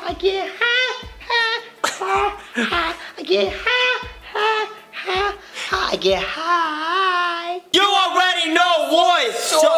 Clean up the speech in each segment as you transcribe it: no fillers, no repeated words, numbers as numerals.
I get high, high, high, high. I get high, high, high, high. I get high. You already know voice.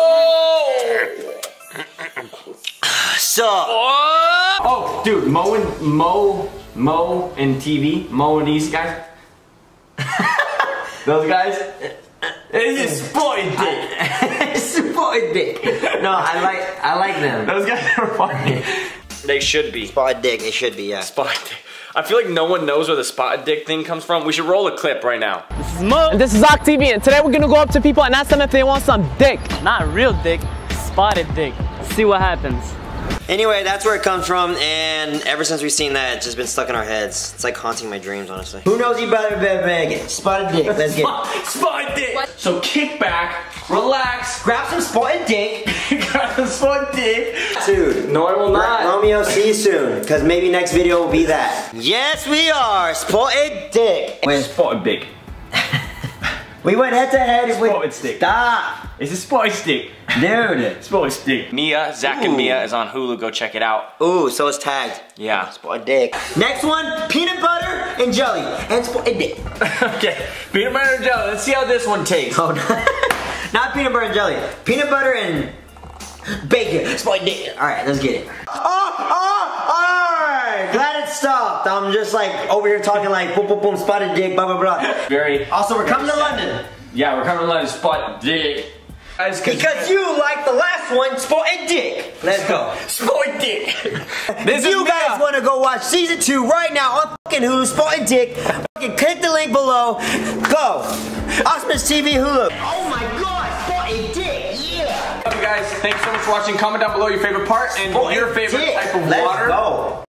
So. Oh, dude, Mo and TV, Mo and these guys. Those guys. It's a spotted dick. Spotted dick. No, I like them. Those guys are funny. They should be. Spotted dick, it should be, yeah. Spotted dick. I feel like no one knows where the spotted dick thing comes from. We should roll a clip right now. This is Mo. And this is Zoc TV, and today we're gonna go up to people and ask them if they want some dick. Not real dick, spotted dick. See what happens. Anyway, that's where it comes from, and ever since we've seen that, it's just been stuck in our heads. It's like haunting my dreams, honestly. Who knows you better beg? Spotted dick, let's get it. Spotted dick! What? So kick back, relax, grab some spotted dick. grab some spotted dick. Dude. No, I will not. Romeo, see you soon, because maybe next video will be that. Yes, we are, spotted dick. Wait, spotted dick. We went head to head with spotted stick. Stop. It's a spotted stick. Dude. Spotted stick. Mia, Zach and Mia is on Hulu. Go check it out. Ooh, so it's tagged. Yeah. Spotted dick. Next one, peanut butter and jelly and spotted dick. Okay, peanut butter and jelly. Let's see how this one tastes. Oh, no. Not peanut butter and jelly. Peanut butter and bacon. Spotted dick. All right, let's get it. Alright. Glad it stopped. I'm just like over here talking like boom, boom, boom, spotted dick, blah, blah, blah. Very. Also, we're coming to London. Yeah, we're coming to London. Spotted dick. Because you like the last one, spotted dick. Let's go. Spotted dick. If you guys want to go watch season 2 right now on fucking Hulu, spotted dick, fucking click the link below. Go. Osmus TV Hulu. Oh my God, spotted dick. Yeah. Guys, thanks so much for watching. Comment down below your favorite part and your favorite type of water. Let's go.